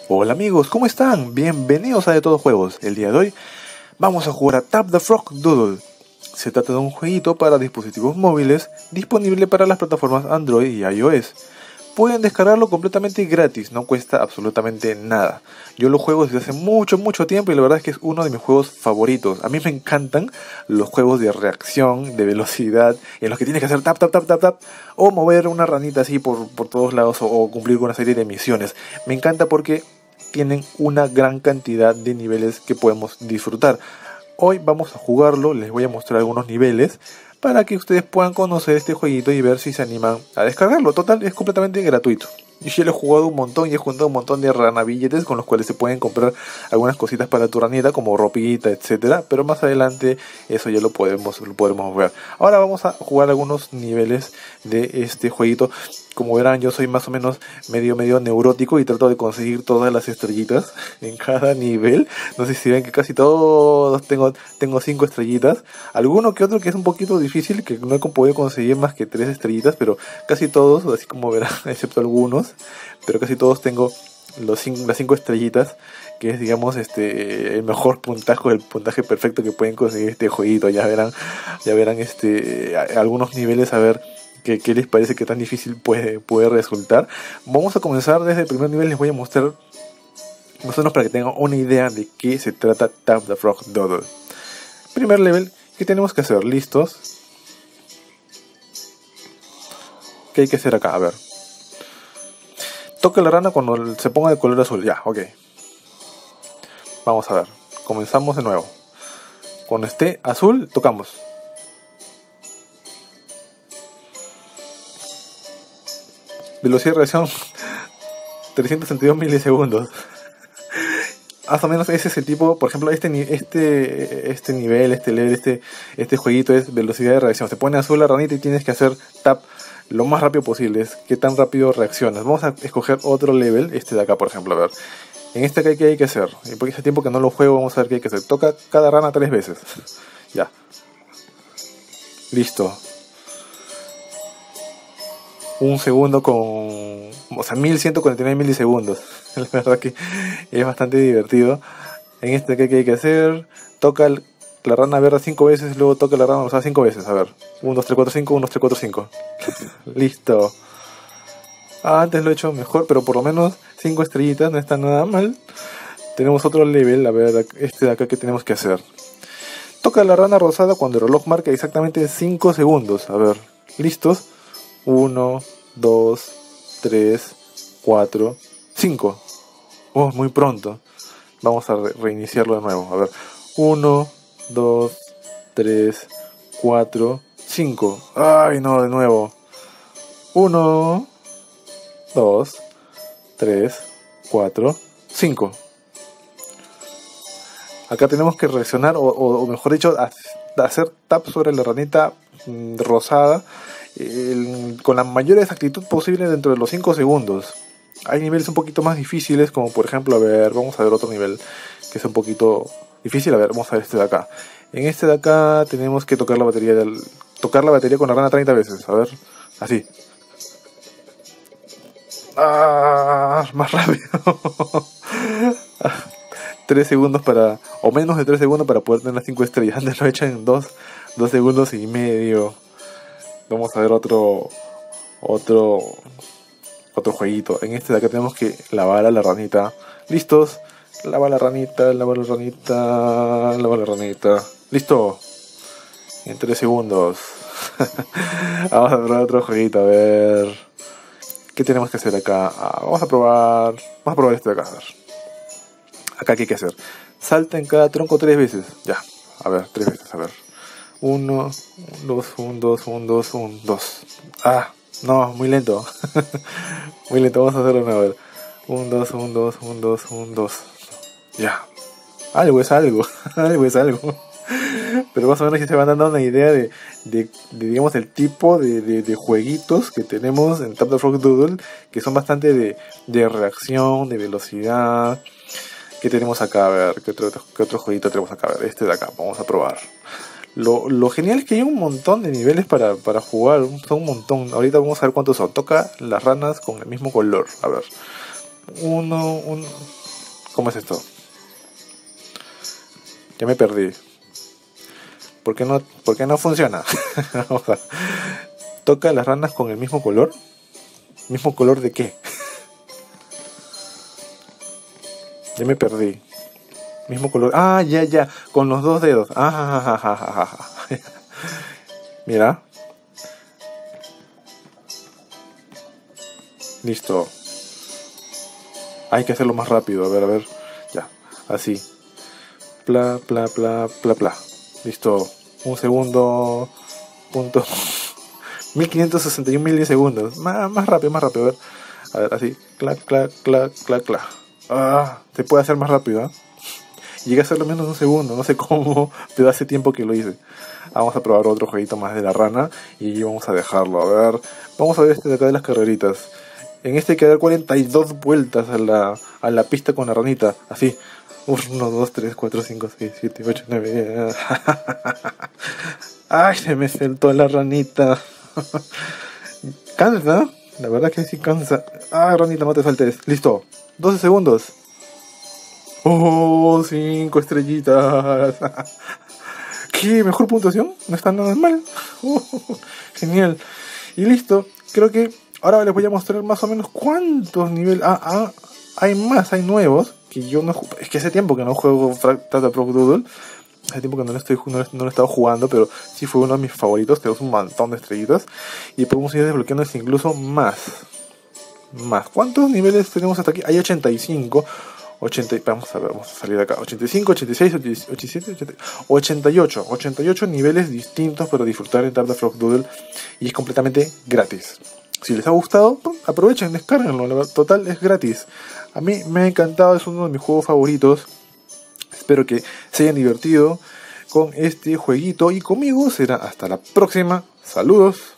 Hola amigos, ¿cómo están? Bienvenidos a De Todo Juegos. El día de hoy vamos a jugar a Tap the Frog Doodle. Se trata de un jueguito para dispositivos móviles disponible para las plataformas Android y iOS. Pueden descargarlo completamente gratis, no cuesta absolutamente nada. Yo lo juego desde hace mucho tiempo y la verdad es que es uno de mis juegos favoritos. A mí me encantan los juegos de reacción, de velocidad, en los que tienes que hacer tap, o mover una ranita así por todos lados, o cumplir con una serie de misiones. Me encanta porque tienen una gran cantidad de niveles que podemos disfrutar. Hoy vamos a jugarlo, les voy a mostrar algunos niveles para que ustedes puedan conocer este jueguito y ver si se animan a descargarlo. Total, es completamente gratuito. Yo ya lo he jugado un montón y he juntado un montón de ranabilletes con los cuales se pueden comprar algunas cositas para tu ranita, como ropita, etcétera. Pero más adelante eso ya lo podremos ver. Ahora vamos a jugar algunos niveles de este jueguito. Como verán, yo soy más o menos medio neurótico y trato de conseguir todas las estrellitas en cada nivel. No sé si ven que casi todos tengo 5 estrellitas. Alguno que otro que es un poquito difícil, que no he podido conseguir más que 3 estrellitas, pero casi todos, así como verán, excepto algunos, pero casi todos tengo las 5 estrellitas, que es, digamos, el mejor puntaje, el puntaje perfecto que pueden conseguir este jueguito. Ya verán algunos niveles, a ver qué les parece, que tan difícil puede resultar. Vamos a comenzar desde el primer nivel. Les voy a mostrar más o menos para que tengan una idea de qué se trata Tap the Frog Doodle. Primer level, ¿qué tenemos que hacer? ¿Listos? ¿Qué hay que hacer acá? A ver. Toca la rana cuando se ponga de color azul. Ya, ok. Vamos a ver. Comenzamos de nuevo. Cuando esté azul, tocamos. Velocidad de reacción 332 milisegundos. Más o menos ese es el tipo. Por ejemplo, este nivel, este jueguito es velocidad de reacción. Se pone azul la ranita y tienes que hacer tap lo más rápido posible. Es qué tan rápido reaccionas. Vamos a escoger otro level, este de acá, por ejemplo. A ver, en este acá, ¿qué hay que hacer? Porque hace tiempo que no lo juego, vamos a ver qué hay que hacer. Toca cada rana 3 veces. Ya. Listo. Un segundo con... O sea, 1149 milisegundos. La verdad que es bastante divertido. En este que hay que hacer, toca la rana verde 5 veces, luego toca la rana rosada 5 veces. A ver, 1, 2, 3, 4, 5, 1, 2, 3, 4, 5. Listo. Antes lo he hecho mejor, pero por lo menos 5 estrellitas, no está nada mal. Tenemos otro level, a ver, este de acá que tenemos que hacer. Toca la rana rosada cuando el reloj marca exactamente 5 segundos. A ver, ¿listos? 1, 2, 3, 4, 5. Oh, muy pronto. Vamos a reiniciarlo de nuevo. A ver. 1, 2, 3, 4, 5. Ay, no, de nuevo. 1, 2, 3, 4, 5. Acá tenemos que reaccionar, o mejor dicho, hacer tap sobre la ranita rosada con la mayor exactitud posible dentro de los 5 segundos. Hay niveles un poquito más difíciles, como por ejemplo, a ver, vamos a ver otro nivel que es un poquito difícil. A ver, vamos a ver este de acá. En este de acá tenemos que tocar la batería con la rana 30 veces. A ver, así. Más rápido. 3 segundos o menos de 3 segundos para poder tener las 5 estrellas. Antes lo he hecho en 2 segundos y medio. Vamos a ver otro jueguito. En este de acá tenemos que lavar a la ranita. ¿Listos? Lava la ranita. ¿Listo? En 3 segundos. Vamos a ver otro jueguito, a ver. ¿Qué tenemos que hacer acá? Vamos a probar este de acá, a ver. Acá, ¿qué hay que hacer? Salta en cada tronco 3 veces. Ya, a ver, 3 veces, a ver. 1, 2, 1, 2, 1, 2, 1, 2. No, muy lento. Muy lento, vamos a hacerlo una vez. 1, 2, 1, 2, 1, 2, 1, 2. Ya. Algo es algo. Algo es algo. Pero más o menos ya se van dando una idea de digamos, el tipo de jueguitos que tenemos en Tap the Frog Doodle, que son bastante de reacción, de velocidad. ¿Qué tenemos acá? A ver, ¿qué otro jueguito tenemos acá? A ver, este de acá, vamos a probar. Lo genial es que hay un montón de niveles para jugar, son un montón. Ahorita vamos a ver cuántos son. Toca las ranas con el mismo color. A ver, ¿Cómo es esto? Ya me perdí. ¿Por qué no funciona? Vamos a... ¿Toca las ranas con el mismo color? ¿Mismo color de qué? Ya me perdí. Mismo color. Ah, ya. Con los dos dedos. Mira. Listo. Hay que hacerlo más rápido. A ver. Ya. Así. Pla. Listo. Un segundo. Punto. 1561 milisegundos. Más rápido. A ver, así. Clac. Se puede hacer más rápido, ¿eh? Llegué a hacerlo menos de un segundo, no sé cómo, pero hace tiempo que lo hice. Vamos a probar otro jueguito más de la rana y vamos a dejarlo. A ver, vamos a ver este de acá de las carreritas. En este hay que dar 42 vueltas a la pista con la ranita, así. 1, 2, 3, 4, 5, 6, 7, 8, 9. Ay, se me soltó la ranita. Cansa, la verdad que sí cansa. Ay, ranita, no te saltes. Listo, 12 segundos. Oh, 5 estrellitas. ¿Qué? ¿Mejor puntuación? No está nada mal. Genial. Y listo. Creo que ahora les voy a mostrar más o menos cuántos niveles. Hay más, hay nuevos. Que yo no. Es que hace tiempo que no juego Tap the Frog Doodle. Hace tiempo que no lo he estado jugando. Pero sí fue uno de mis favoritos. Tenemos un montón de estrellitas. Y podemos ir desbloqueando incluso más. ¿Cuántos niveles tenemos hasta aquí? Hay 85. Vamos a salir de acá. 85, 86, 87, 88 niveles distintos para disfrutar en Tap the Frog Doodle. Y es completamente gratis. Si les ha gustado, aprovechen, descárganlo. Total, es gratis. A mí me ha encantado, es uno de mis juegos favoritos. Espero que se hayan divertido con este jueguito. Y conmigo será hasta la próxima. Saludos.